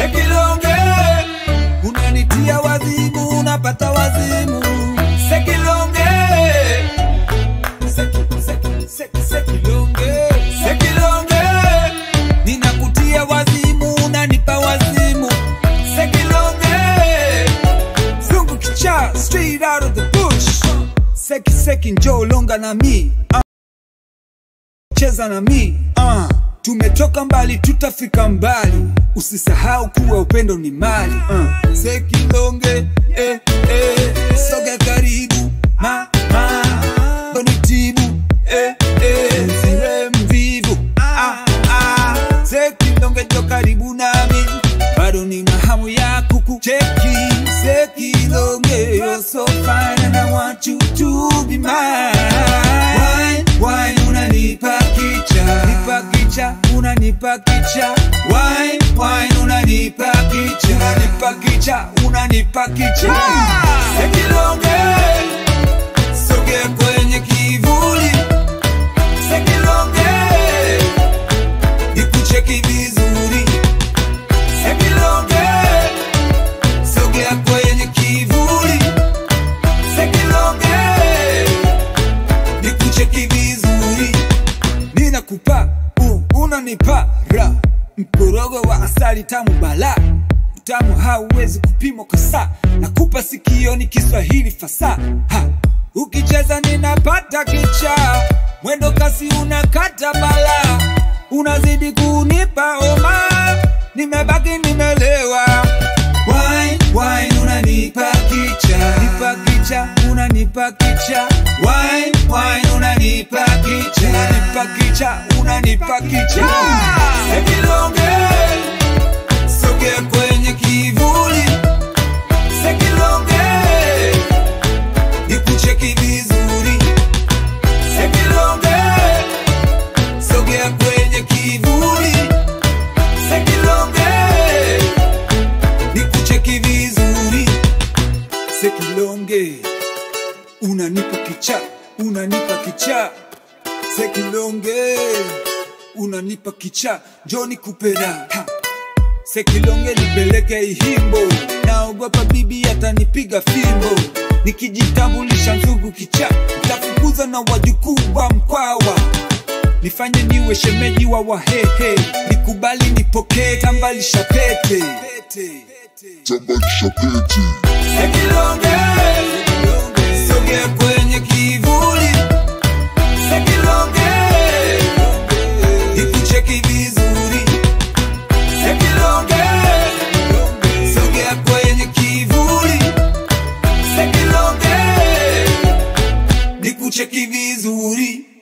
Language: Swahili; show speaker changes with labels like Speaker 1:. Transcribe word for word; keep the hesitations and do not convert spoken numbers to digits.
Speaker 1: Sekilonge, unanitia wazimu, unapata wazimu. Sekilonge, Seki, seki, seki, sekilonge, sekilonge, ninakutia wazimu, unanipa wazimu. Sekilonge, Mzungu Kichaa, straight out of the bush. Seki, seki, njoo longa na mi, uh. cheza na mi, uh. tumetoka mbali, tutafika mbali. Usisahau kuwa upendo ni mali, uh. Sekilonge, eh, eh, soga karibu, ma, ma, donitibu, eh, eh, siwe mvivu, ah, ah. Sekilonge, jo karibu nami, bado nina hamu ya kukucheki. Sekilonge, you're so fine and I want you to be mine. Wine, wine, unanipa kicha, nipa kicha, unanipa kicha. Wine, wine, unanipa kicha, unanipa kicha, unanipa kicha. Sekilonge, sogea kwenye kivuli. Sekilonge, nikucheki vizuri. Sekilonge, sogea kwenye kivuli. Sekilonge, nikucheki vizuri. Ninakupa, uh, unanipa ra. Mkorogo wa asali tamu bala, utamu hauwezi kupimwa kwa saa. Nakupa sikioni Kiswahili fasa, ha. Ukicheza ninapata kicha, mwendo kasi unakata bala. Unazidi kunipa oma, nimebaki nimelewa. Wine, wine, unanipa kicha, nipa kicha, unanipa kicha. Wine, wine, unanipa kicha, unanipa kicha, unanipa kicha. Sekilonge, sogea kwenye kivuli. Sekilonge, nikucheki vizuri. Sekilonge, sogea kwenye kivuli. Sekilonge, nikucheki vizuri. Sekilonge, unanipa kicha, unanipa kicha. Sekilonge, unanipa kicha, njoo nikupera. Sekilonge, nipeleke ihimbo, naogopa bibi atanipiga fimbo. Nikijitambulisha Mzungu Kichaa, nitafukuza na wajukuu wa Mkwawa. Nifanye niwe shemeji wa Wahehe, nikubali nipokee, tambalisha pete, tambalisha pete. Sekilonge, sogea kwenye kivuli. Sekilonge, nikucheki vizuri. Sekilonge, sogea kwenye kivuli. Sekilonge, nikucheki vizuri.